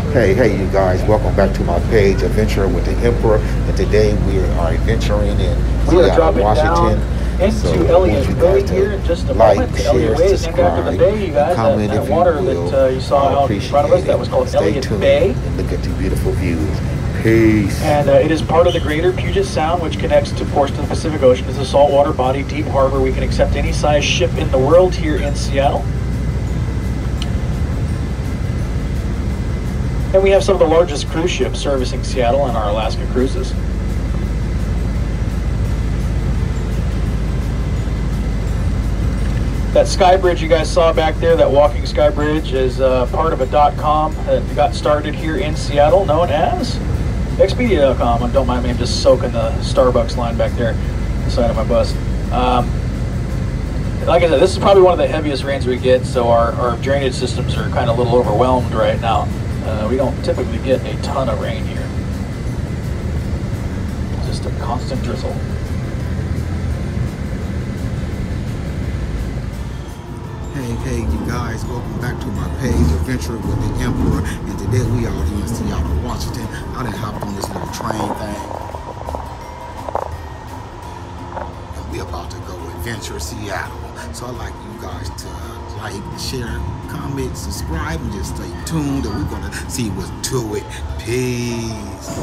Hey, you guys, welcome back to my page, Adventuring with the Emperor, and today we are adventuring in Seattle, Washington. Into Elliott Bay here in just a moment. Elliott Bay is named after the bay, you guys. That water that you saw out in front of us, that was called Elliott Bay. And look at the beautiful views. Peace. And it is part of the greater Puget Sound, which connects two ports to the Pacific Ocean. It's a saltwater body, deep harbor. We can accept any size ship in the world here in Seattle. And we have some of the largest cruise ships servicing Seattle on our Alaska cruises. That sky bridge you guys saw back there, that walking sky bridge, is part of a .com that got started here in Seattle, known as Expedia.com. Don't mind me, I'm just soaking the Starbucks line back there on the side of my bus. Like I said, this is probably one of the heaviest rains we get, so our drainage systems are kind of a little overwhelmed right now. We don't typically get a ton of rain here. Just a constant drizzle. Hey, you guys, welcome back to my page, Adventuring with the Emperor, and today we are here in Seattle, Washington. I done hopped on this little train thing, and we about to go adventure Seattle. So I'd like you guys to like, share, comment, subscribe, and just stay tuned, and we're gonna see what's to it. Peace.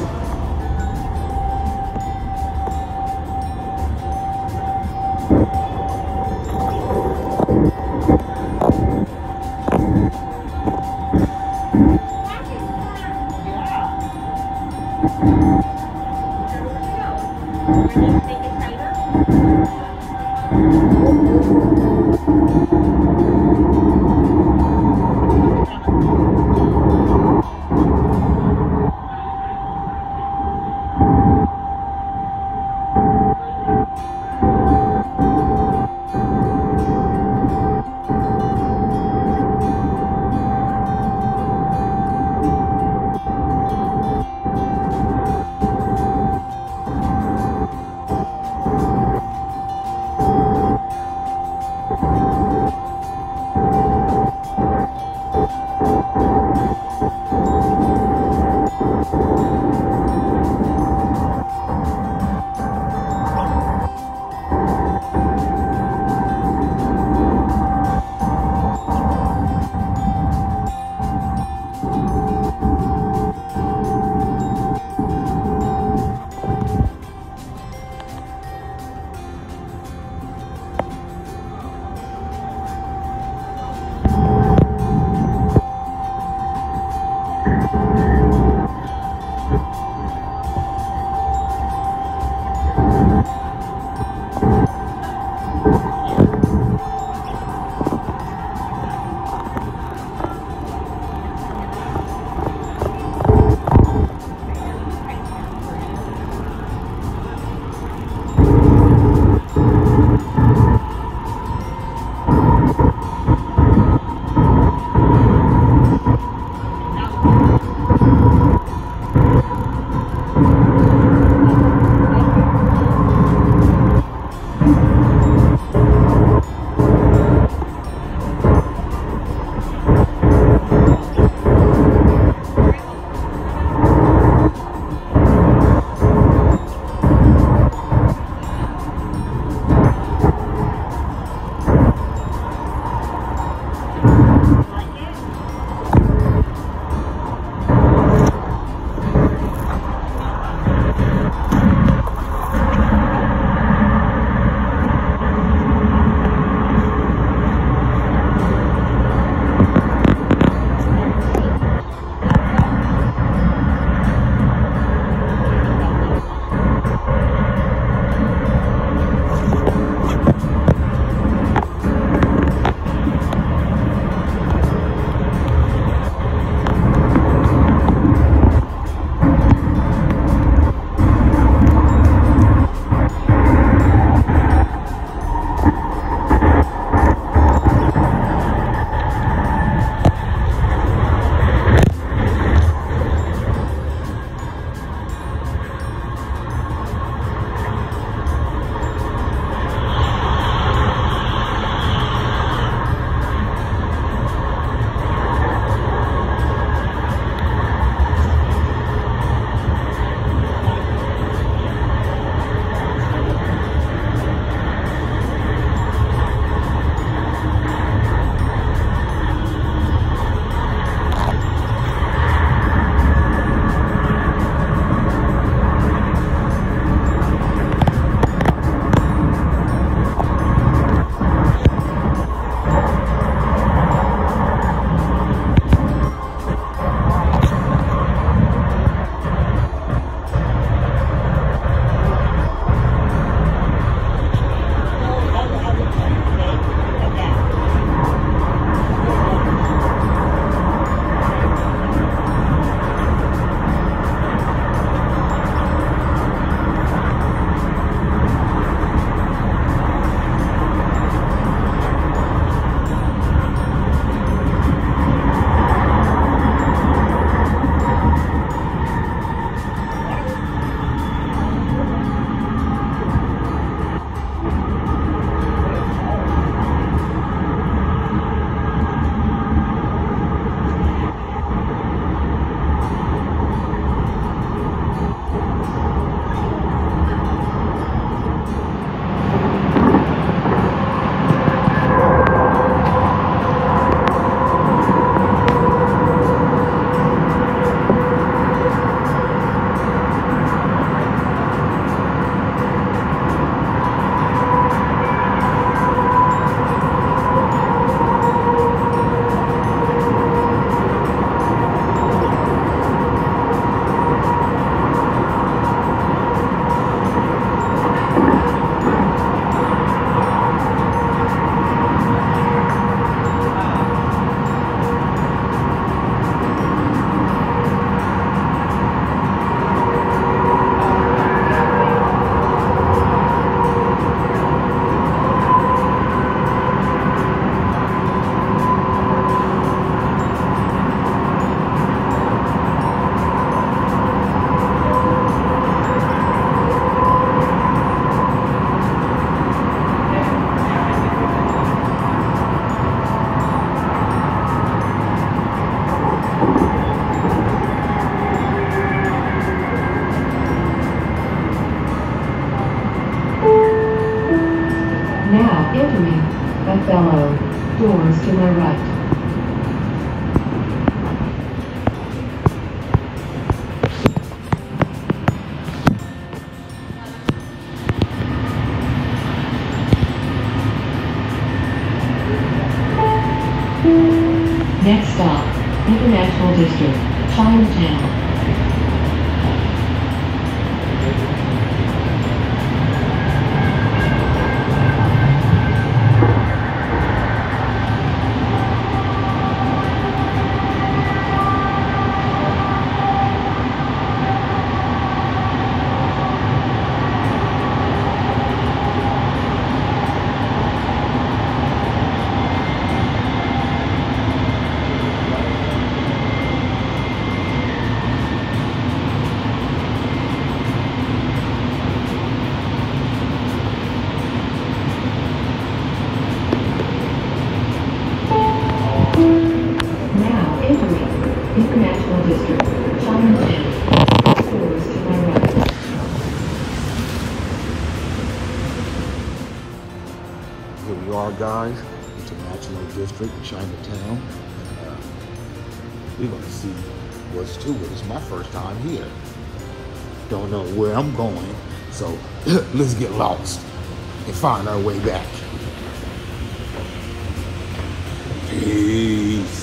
District, Chinatown. International District, Chinatown. Stores to my right. Here we are, guys. International District, Chinatown. We're gonna see what's to it. It's my first time here. Don't know where I'm going, so let's get lost and find our way back. Peace.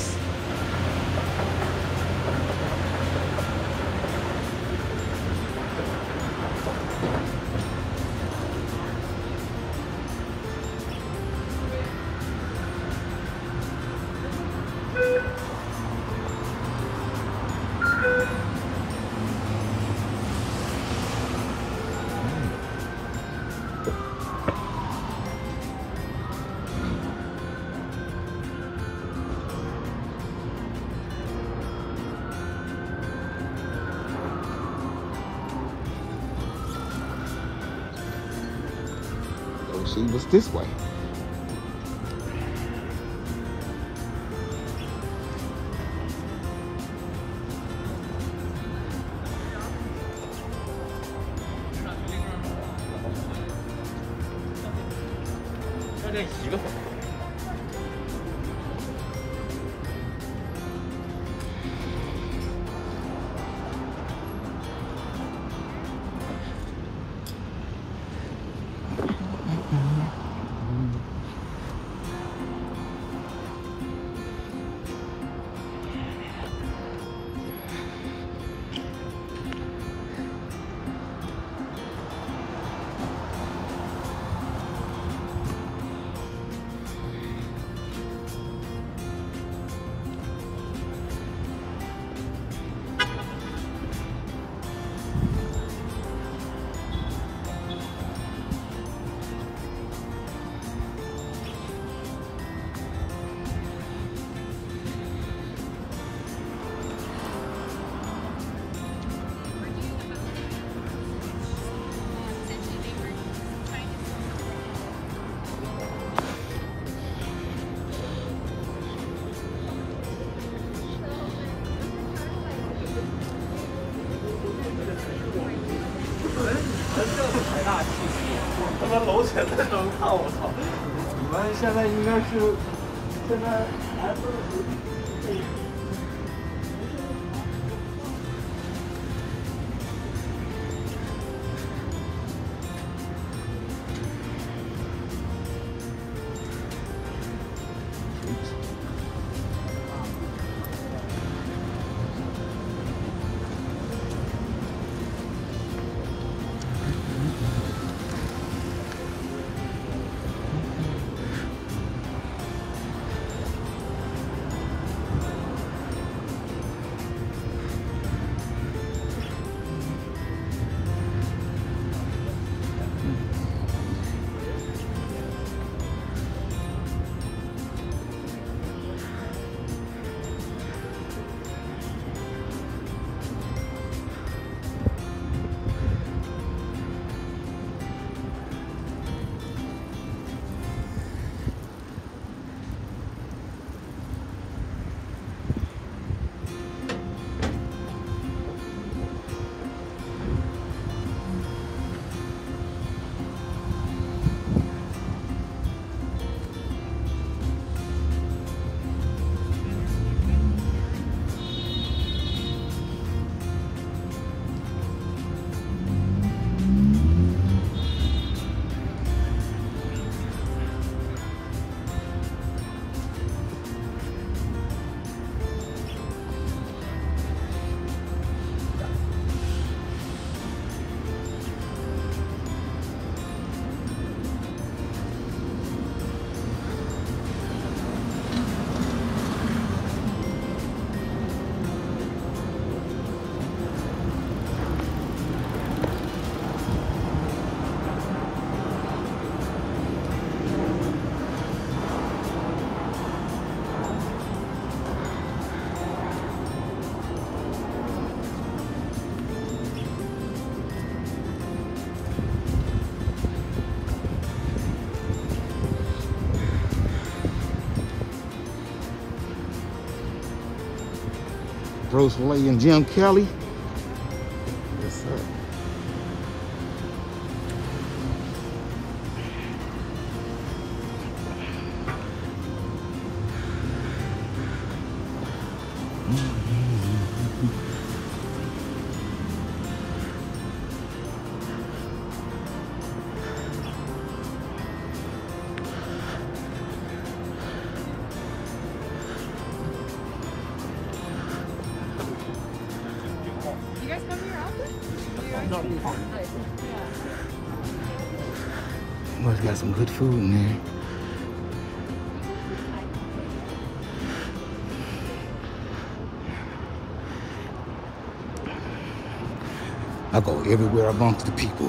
See what's this way. Rose Filet and Jim Kelly. Yes, sir. You guys come here often? Must got some good food in there. I go everywhere I bump into the people.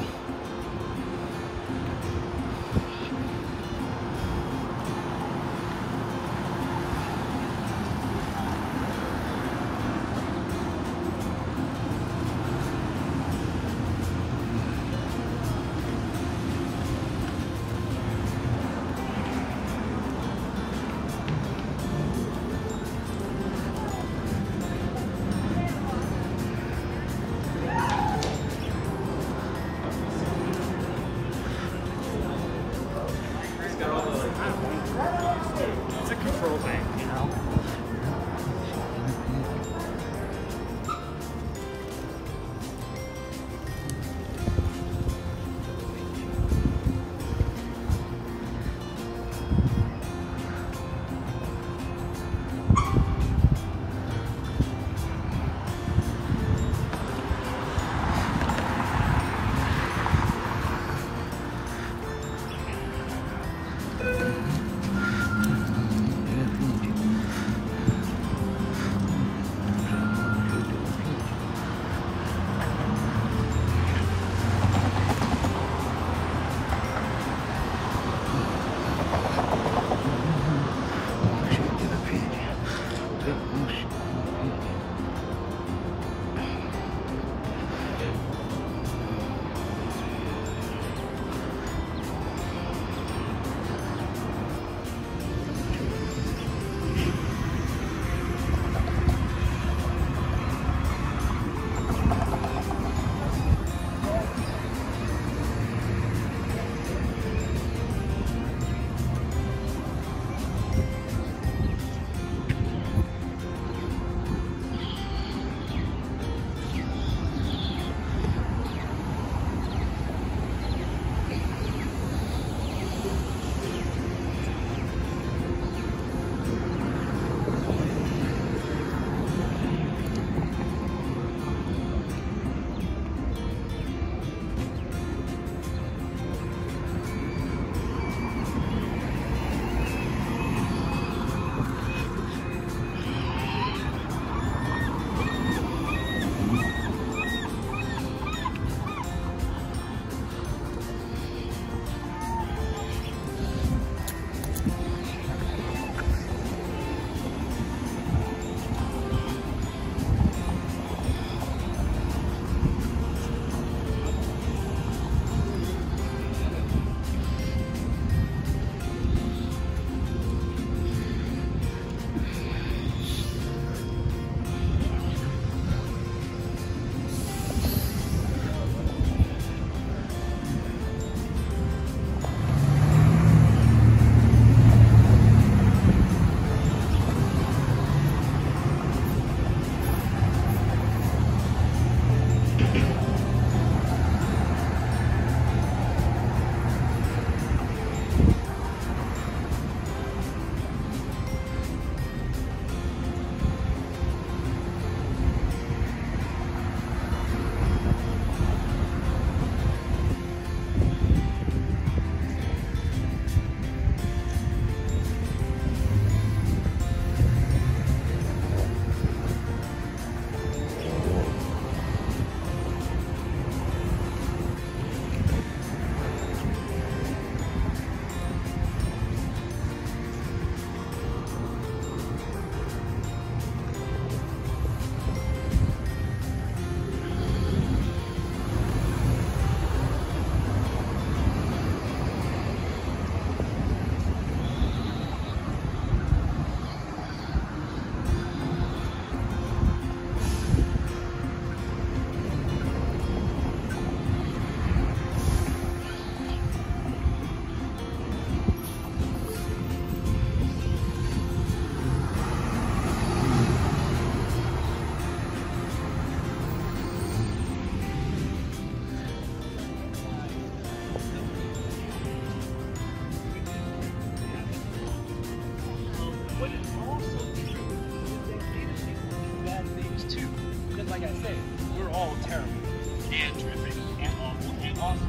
like I say, we're all terrible and terrific and awful and awesome.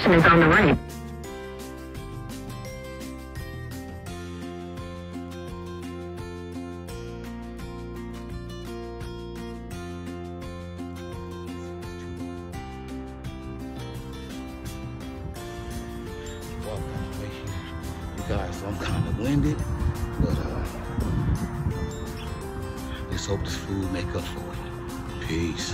destination is on the right. You guys, I'm kind of winded, but let's hope this food make up for it. Peace.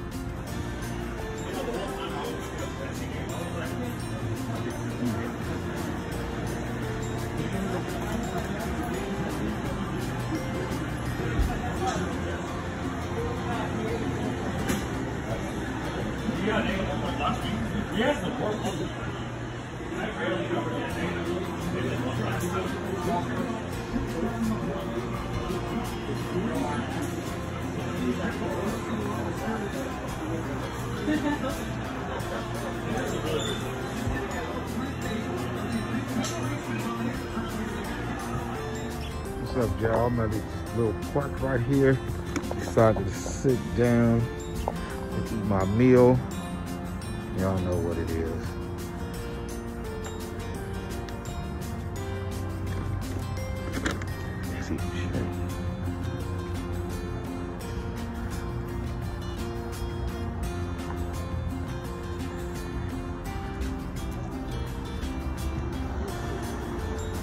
What's up, y'all? I'm at this little park right here. Decided to sit down and eat my meal. Y'all know what it is. Let's eat some shrimp.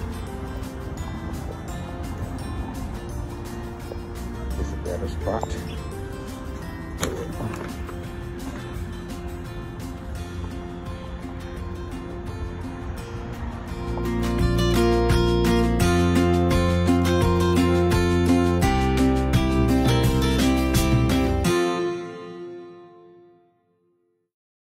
It's a better spot.